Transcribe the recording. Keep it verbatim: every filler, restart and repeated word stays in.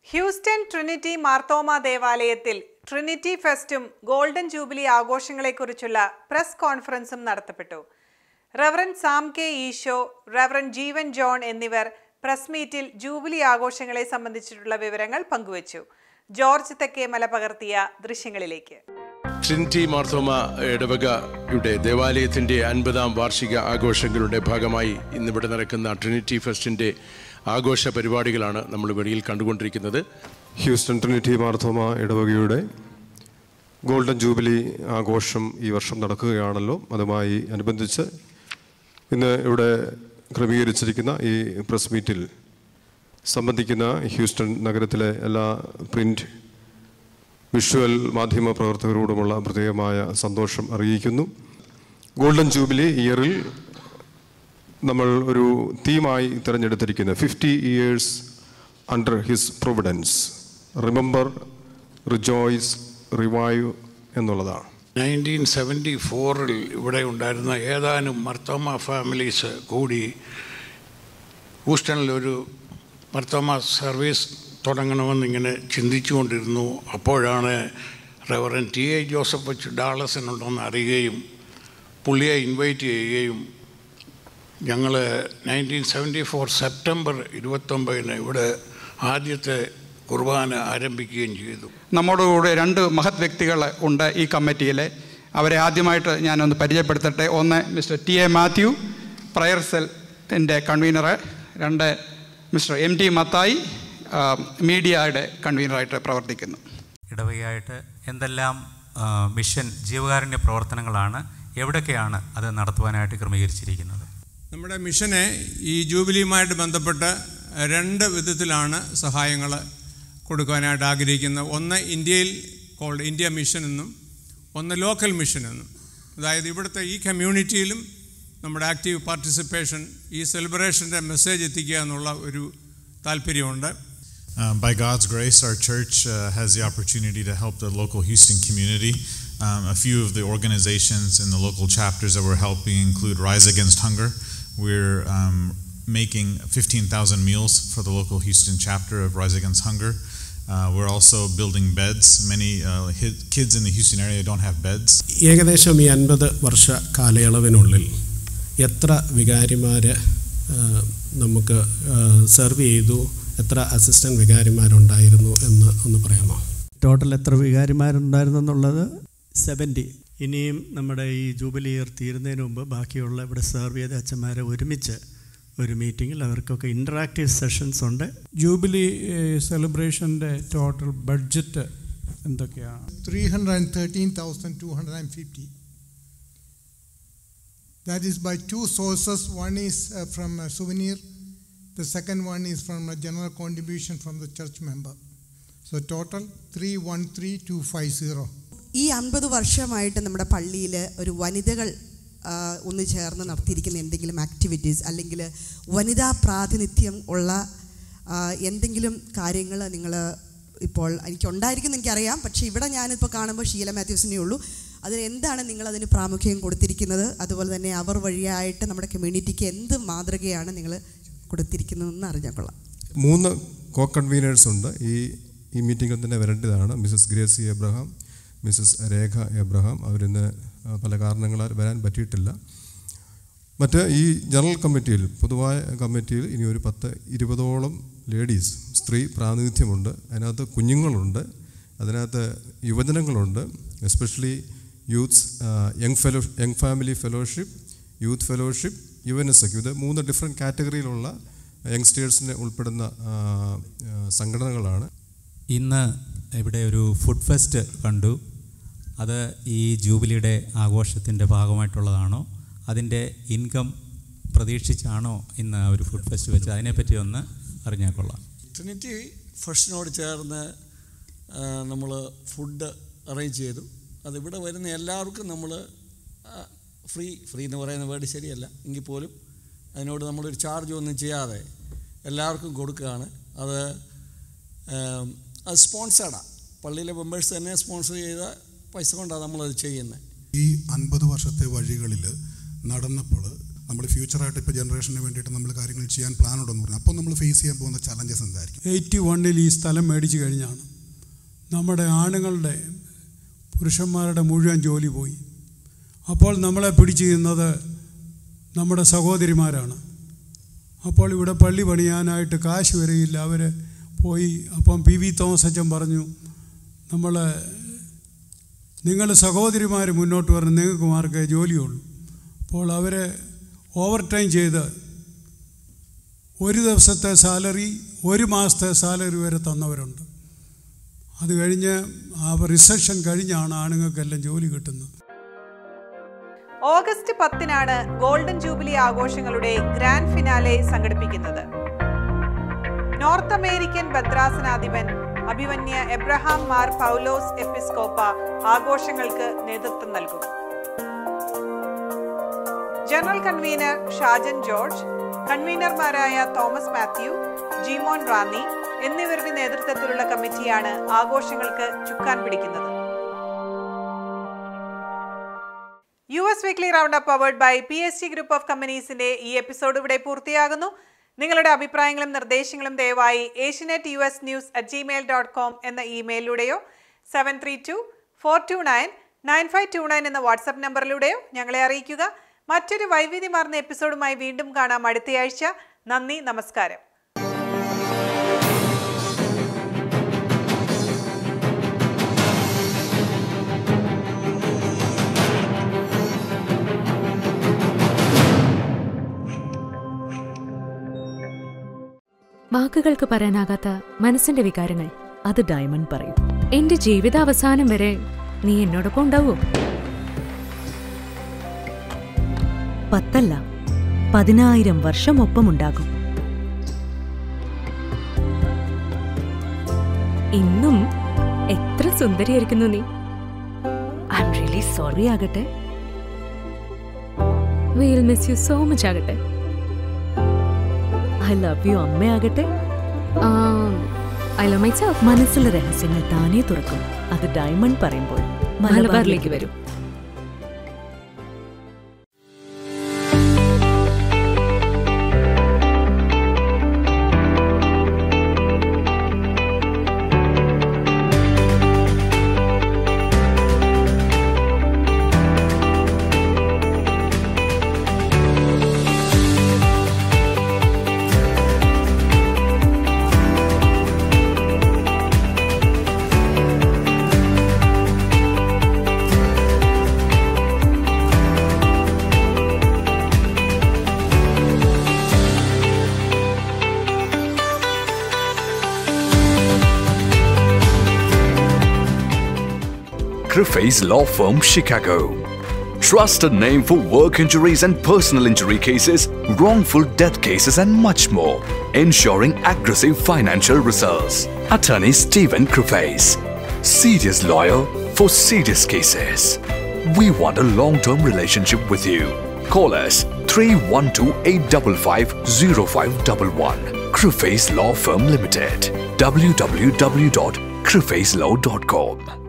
Houston Trinity Marthoma ദേവാലയത്തിൽ Trinity ഫെസ്റ്റും golden jubilee ആഘോഷങ്ങളെക്കുറിച്ചുള്ള പ്രസ് കോൺഫറൻസും നടത്തപ്പെട്ടു. Reverend Sam K Easo, reverend Jeevan John എന്നിവർ പ്രസ് മീറ്റിൽ ജൂബിലി ആഘോഷങ്ങളെ സംബന്ധിച്ചിട്ടുള്ള വിവരങ്ങൾ പങ്കുവച്ചു. ജോർജ് തെക്കേമല പകർത്തിയ ദൃശ്യങ്ങളിലേക്ക്. ട്രിനിറ്റി മാർത്തോമ ഇടവകയുടെ ദേവാലയത്തിൻ്റെ അൻപതാം വാർഷിക ആഘോഷങ്ങളുടെ ഭാഗമായി ഇന്നിവിടെ നടക്കുന്ന ട്രിനിറ്റി ഫെസ്റ്റിൻ്റെ ആഘോഷ പരിപാടികളാണ് നമ്മൾ വെളിയിൽ കണ്ടുകൊണ്ടിരിക്കുന്നത്. ഹ്യൂസ്റ്റൺ ട്രിനിറ്റി മാർത്തോമ ഇടവകയുടെ ഗോൾഡൻ ജൂബിലി ആഘോഷം ഈ വർഷം നടക്കുകയാണല്ലോ. അതുമായി അനുബന്ധിച്ച് ഇന്ന് ഇവിടെ ക്രമീകരിച്ചിരിക്കുന്ന ഈ പ്രസ് മീറ്റിൽ സംബന്ധിക്കുന്ന ഹ്യൂസ്റ്റൺ നഗരത്തിലെ എല്ലാ പ്രിൻ്റ്, വിഷ്വൽ മാധ്യമ പ്രവർത്തകരോടുമുള്ള പ്രത്യേകമായ സന്തോഷം അറിയിക്കുന്നു. ഗോൾഡൻ ജൂബിലി ഇയറിൽ നമ്മൾ ഒരു തീമായി തിരഞ്ഞെടുത്തിരിക്കുന്ന fifty years under his providence, remember, rejoice, revive എന്നുള്ളതാണ്. നയൻറ്റീൻ സെവൻറ്റി ഫോറിൽ ഇവിടെ ഉണ്ടായിരുന്ന ഏതാനും മർത്തോമ ഫാമിലീസ് കൂടി ഹൂസ്റ്റണിലൊരു മർത്തോമ സർവീസ് തുടങ്ങണമെന്നിങ്ങനെ ചിന്തിച്ചുകൊണ്ടിരുന്നു. അപ്പോഴാണ് reverend T A Joseph H ഡാളസനുണ്ടെന്ന് അറിയുകയും പുള്ളിയെ ഇൻവൈറ്റ് ചെയ്യുകയും ഞങ്ങൾ നയൻറ്റീൻ സെവൻറ്റി ഫോർ സെപ്റ്റംബർ ഇരുപത്തൊമ്പതിന് ഇവിടെ ആദ്യത്തെ കുർബാന ആരംഭിക്കുകയും ചെയ്തു. നമ്മുടെ കൂടെ രണ്ട് മഹത് വ്യക്തികൾ ഉണ്ട് ഈ കമ്മിറ്റിയിൽ. അവരെ ആദ്യമായിട്ട് ഞാനൊന്ന് പരിചയപ്പെടുത്തട്ടെ. ഒന്ന് mister T A Mathew, prayer സെല്ലിൻ്റെ കൺവീനർ. രണ്ട് മിസ്റ്റർ എം ടി മത്തായി, മീഡിയയുടെ കൺവീനറായിട്ട് പ്രവർത്തിക്കുന്നു. ഇടവകയായിട്ട് എന്തെല്ലാം മിഷൻ ജീവകാരുണ്യ പ്രവർത്തനങ്ങളാണ്, എവിടെയൊക്കെയാണ് അത് നടത്തുവാനായിട്ട് ക്രമീകരിച്ചിരിക്കുന്നത്? നമ്മുടെ മിഷനെ ഈ ജൂബിലിയുമായിട്ട് ബന്ധപ്പെട്ട് രണ്ട് വിധത്തിലാണ് സഹായങ്ങൾ കൊടുക്കാനായിട്ട് ആഗ്രഹിക്കുന്നത്. ഒന്ന് ഇന്ത്യയിൽ കോൾഡ് ഇന്ത്യ മിഷൻ എന്നും, ഒന്ന് ലോക്കൽ മിഷൻ എന്നും. അതായത് ഇവിടുത്തെ ഈ കമ്മ്യൂണിറ്റിയിലും നമ്മുടെ ആക്റ്റീവ് പാർട്ടിസിപ്പേഷൻ, ഈ സെലിബ്രേഷൻ്റെ മെസ്സേജ് എത്തിക്കുക എന്നുള്ള ഒരു താല്പര്യമുണ്ട്. Uh, by God's grace, our church uh, has the opportunity to help the local Houston community. Um, a few of the organizations in the local chapters that we're helping include Rise Against Hunger. We're um, making fifteen thousand meals for the local Houston chapter of Rise Against Hunger. Uh, we're also building beds. Many uh, kids in the Houston area don't have beds. ഏകദേശം ഈ അൻപത് വർഷ കാലയളവിനുള്ളിൽ എത്ര വികാരിമാർ നമുക്ക് serve ചെയ്തു, എത്ര assistant വികാരിമാരുണ്ടായിരുന്നു എന്ന് ഒന്ന് പറയാമോ? ടോട്ടൽ എത്ര വികാരിമാരുണ്ടായിരുന്നു എന്നുള്ളത് സെവൻറ്റി. ഇനിയും നമ്മുടെ ഈ ജൂബിലി ഇയർ തീരുന്നതിന് മുമ്പ് ബാക്കിയുള്ള ഇവിടെ സെർവ് ചെയ്ത അച്ഛന്മാരെ ഒരുമിച്ച് ഒരു മീറ്റിങ്ങിൽ അവർക്കൊക്കെ ഇൻറ്ററാക്റ്റീവ് സെഷൻസ് ഉണ്ട്. ജൂബിലി സെലിബ്രേഷൻ്റെ ടോട്ടൽ ബഡ്ജറ്റ് എന്തൊക്കെയാണ്? Three hundred thirteen thousand two hundred fifty. That is by two sources. One is uh, from a souvenir. The second one is from a general contribution from the church member. So total three one three two five zero. ഈ അൻപത് വർഷമായിട്ട് നമ്മുടെ പള്ളിയിൽ ഒരു വനിതകൾ ഒന്ന് ചേർന്ന് നടത്തിയിരിക്കുന്ന എന്തെങ്കിലും ആക്ടിവിറ്റീസ് അല്ലെങ്കിൽ വനിതാ പ്രാതിനിധ്യം ഉള്ള എന്തെങ്കിലും കാര്യങ്ങൾ നിങ്ങൾ ഇപ്പോൾ എനിക്കുണ്ടായിരിക്കുമെന്ന് എനിക്കറിയാം. പക്ഷേ ഇവിടെ ഞാനിപ്പോൾ കാണുമ്പോൾ ഷീല മാത്യൂസിനേ ഉള്ളൂ. അതിന് എന്താണ് നിങ്ങളതിന് പ്രാമുഖ്യം കൊടുത്തിരിക്കുന്നത്? അതുപോലെ തന്നെ അവർ വഴിയായിട്ട് നമ്മുടെ കമ്മ്യൂണിറ്റിക്ക് എന്ത് മാതൃകയാണ് നിങ്ങൾ കൊടുത്തിരിക്കുന്നതെന്ന് അറിഞ്ഞാൽ കൊള്ളാം. മൂന്ന് കോ കൺവീനേഴ്സ് ഉണ്ട്. ഈ ഈ മീറ്റിങ്ങിൽ തന്നെ വരേണ്ടതാണ്. Missus Gracy Abraham, missus Rekha Abraham. അവരിന്ന് പല കാരണങ്ങളാൽ വരാൻ പറ്റിയിട്ടില്ല. മറ്റ് ഈ ജനറൽ കമ്മിറ്റിയിൽ, പൊതുവായ കമ്മിറ്റിയിൽ ഇനി ഒരു പത്ത് ഇരുപതോളം ലേഡീസ്, സ്ത്രീ പ്രാതിനിധ്യമുണ്ട്. അതിനകത്ത് കുഞ്ഞുങ്ങളുണ്ട്, അതിനകത്ത് യുവജനങ്ങളുണ്ട്, especially youths, young fellow young family fellowship, youth fellowship, U N S എക്ക്. ഇത് മൂന്ന് ഡിഫറെൻറ്റ് കാറ്റഗറിയിലുള്ള യങ്സ്റ്റേഴ്സിനെ ഉൾപ്പെടുന്ന സംഘടനകളാണ്. ഇന്ന് ഇവിടെ ഒരു ഫുഡ് ഫെസ്റ്റ് കണ്ടു. അത് ഈ ജൂബിലിയുടെ ആഘോഷത്തിൻ്റെ ഭാഗമായിട്ടുള്ളതാണോ, അതിൻ്റെ ഇൻകം പ്രതീക്ഷിച്ചാണോ ഇന്ന് ഒരു ഫുഡ് ഫെസ്റ്റ് വെച്ച്? അതിനെപ്പറ്റി ഒന്ന് അറിഞ്ഞാൽ കൊള്ളാം. ട്രിനിറ്റി ഫെസ്റ്റിനോട് ചേർന്ന് നമ്മൾ ഫുഡ് അറേഞ്ച് ചെയ്തു. അതിവിടെ വരുന്ന എല്ലാവർക്കും നമ്മൾ ഫ്രീ ഫ്രീ എന്ന് പറയുന്ന വേർഡ് ശരിയല്ല എങ്കിൽ പോലും അതിനോട് നമ്മളൊരു ചാർജ് ഒന്നും ചെയ്യാതെ എല്ലാവർക്കും കൊടുക്കുകയാണ്. അത് അത് സ്പോൺസേർഡാണ്. പള്ളിയിലെ മെമ്പേഴ്സ് തന്നെ സ്പോൺസർ ചെയ്ത പൈസ കൊണ്ടാണ് നമ്മളത് ചെയ്യുന്നത്. ഈ അൻപത് വർഷത്തെ വഴികളിൽ നടന്നപ്പോൾ നമ്മൾ ഫ്യൂച്ചറായിട്ട് ഇപ്പോൾ ജനറേഷന് വേണ്ടിയിട്ട് നമ്മൾ കാര്യങ്ങൾ ചെയ്യാൻ പ്ലാൻ ഉണ്ടെന്ന് പറഞ്ഞു. അപ്പോൾ നമ്മൾ ഫേസ് ചെയ്യാൻ പോകുന്ന ചലഞ്ചസ് എന്തായിരിക്കും? എയ്റ്റി വണ്ണിൽ ഈ സ്ഥലം മേടിച്ച് കഴിഞ്ഞാണ് നമ്മുടെ ആണുങ്ങളുടെ പുരുഷന്മാരുടെ മുഴുവൻ ജോലി പോയി. അപ്പോൾ നമ്മളെ പിടിച്ചു ചെയ്യുന്നത് നമ്മുടെ സഹോദരിമാരാണ്. അപ്പോൾ ഇവിടെ പള്ളി പണിയാനായിട്ട് കാശ് വരികയില്ല. അവർ പോയി. അപ്പം പി വി തോമസ് അച്ഛൻ പറഞ്ഞു, നമ്മൾ നിങ്ങൾ സഹോദരിമാർ മുന്നോട്ട് വരണം, നിങ്ങൾക്ക് മാർക്കേ ജോലിയുള്ളൂ. അപ്പോൾ അവരെ ഓവർ ടൈം ചെയ്ത് ഒരു ദിവസത്തെ സാലറി ഒരു മാസത്തെ സാലറി വരെ തന്നവരുണ്ട്. അത് കഴിഞ്ഞ് ആ റിസഷൻ കഴിഞ്ഞാണ് ആണുങ്ങൾക്കെല്ലാം ജോലി കിട്ടുന്നത്. ഓഗസ്റ്റ് പത്തിനാണ് ഗോൾഡൻ ജൂബിലി ആഘോഷങ്ങളുടെ ഗ്രാൻഡ് ഫിനാലെ സംഘടിപ്പിക്കുന്നത്. നോർത്ത് അമേരിക്കൻ ഭദ്രാസനാധിപൻ അഭിമന്യ എബ്രഹാം മാർ പൗലോസ് എപ്പിസ്കോപ്പ ആഘോഷങ്ങൾക്ക് നേതൃത്വം നൽകും. ജനറൽ കൺവീനർ ഷാജൻ ജോർജ്, കൺവീനർമാരായ തോമസ് മാത്യു, ജിമോൻ റാന്നി എന്നിവരുടെ നേതൃത്വത്തിലുള്ള കമ്മിറ്റിയാണ് ആഘോഷങ്ങൾക്ക് ചുക്കാൻ പിടിക്കുന്നത്. U S weekly round up powered by P S T group of കമ്പനീസിന്റെ ഈ എപ്പിസോഡ് ഇവിടെ പൂർത്തിയാകുന്നു. നിങ്ങളുടെ അഭിപ്രായങ്ങളും നിർദ്ദേശങ്ങളും ദയവായി Asianet U S news at Gmail dot com എന്ന ഇമെയിലിലൂടെയോ seven three to four two nine nine five two nine എന്ന വാട്സ്ആപ്പ് നമ്പറിലൂടെയോ ഞങ്ങളെ അറിയിക്കുക. മറ്റൊരു വൈവിധ്യമാർന്ന എപ്പിസോഡുമായി വീണ്ടും കാണാം അടുത്തയാഴ്ച. നന്ദി, നമസ്കാരം. വാക്കുകൾക്ക് പറയാനാകാത്ത മനസ്സിന്റെ വികാരങ്ങൾ അത് ഡയമണ്ട് പറയും. എന്റെ ജീവിതാവസാനം വരെ നീ എന്നോടൊപ്പം ഉണ്ടാവോ? പത്തല്ല, പതിനായിരം വർഷം ഒപ്പമുണ്ടാകും. ഇന്നും എത്ര സുന്ദരിയായിരിക്കുന്നു നീ. ഐ ആം റിയലി സോറി ആകട്ടെ. Will miss you so much ആകട്ടെ. ഐ ലവ് യു അമ്മയാകട്ടെ. I love myself. മനസ്സിലെ രഹസ്യങ്ങൾ താനേ തുറക്കും. അത് ഡയമണ്ട് പറയുമ്പോൾ മലബാറിലേക്ക് വരും. Crufey's Law Firm, Chicago. Trusted name for work injuries and personal injury cases, wrongful death cases and much more. Ensuring aggressive financial results. Attorney Stephen Crufey's. Serious lawyer for serious cases. We want a long-term relationship with you. Call us three one two, eight five five, zero five one one. Crufey's Law Firm Limited. w w w dot crufeys law dot com